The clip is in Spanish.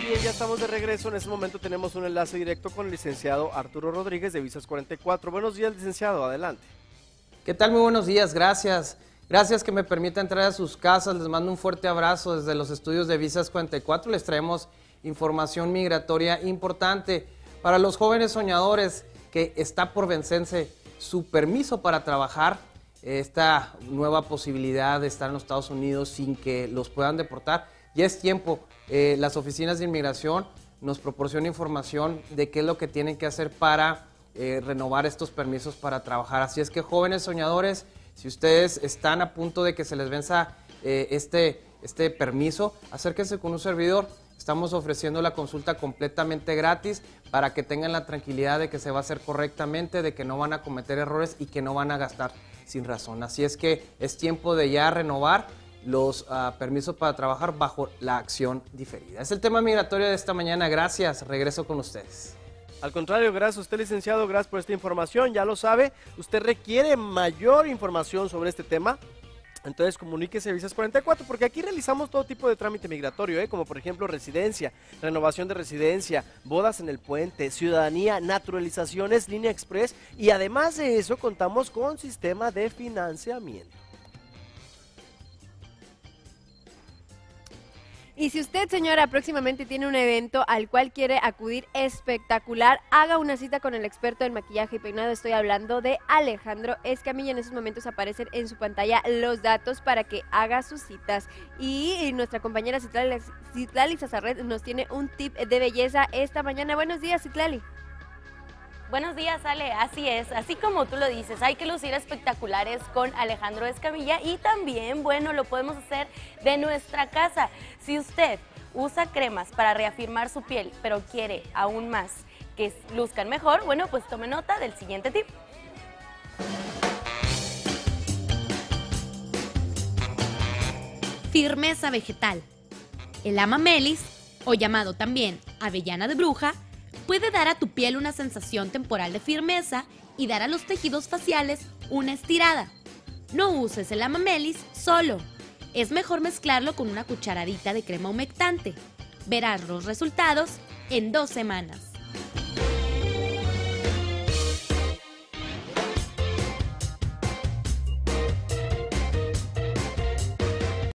bien, ya estamos de regreso. En este momento tenemos un enlace directo con el licenciado Arturo Rodríguez de Visas 44. Buenos días, licenciado, adelante. ¿Qué tal? Muy buenos días, gracias. Gracias que me permita entrar a sus casas. Les mando un fuerte abrazo desde los estudios de Visas 44. Les traemos información migratoria importante para los jóvenes soñadores que está por vencerse su permiso para trabajar. Esta nueva posibilidad de estar en los Estados Unidos sin que los puedan deportar. Ya es tiempo. Las oficinas de inmigración nos proporcionan información de qué es lo que tienen que hacer para renovar estos permisos para trabajar. Así es que, jóvenes soñadores, si ustedes están a punto de que se les venza este permiso, acérquense con un servidor. Estamos ofreciendo la consulta completamente gratis para que tengan la tranquilidad de que se va a hacer correctamente, de que no van a cometer errores y que no van a gastar sin razón. Así es que es tiempo de ya renovar los permisos para trabajar bajo la acción diferida. Es el tema migratorio de esta mañana. Gracias. Regreso con ustedes. Al contrario, gracias a usted, licenciado. Gracias por esta información. Ya lo sabe, usted requiere mayor información sobre este tema. Entonces comuníquese a Visas 44, porque aquí realizamos todo tipo de trámite migratorio, como por ejemplo residencia, renovación de residencia, bodas en el puente, ciudadanía, naturalizaciones, línea express, y además de eso contamos con sistema de financiamiento. Y si usted, señora, próximamente tiene un evento al cual quiere acudir espectacular, haga una cita con el experto en maquillaje y peinado. Estoy hablando de Alejandro Escamilla. En estos momentos aparecen en su pantalla los datos para que haga sus citas. Y nuestra compañera Citlali Sazarret nos tiene un tip de belleza esta mañana. Buenos días, Citlali. Buenos días, Ale, así es, así como tú lo dices, hay que lucir espectaculares con Alejandro Escamilla y también, bueno, lo podemos hacer de nuestra casa. Si usted usa cremas para reafirmar su piel, pero quiere aún más que luzcan mejor, bueno, pues tome nota del siguiente tip. Firmeza vegetal. El amamelis, o llamado también avellana de bruja, puede dar a tu piel una sensación temporal de firmeza y dar a los tejidos faciales una estirada. No uses el amamelis solo. Es mejor mezclarlo con una cucharadita de crema humectante. Verás los resultados en 2 semanas.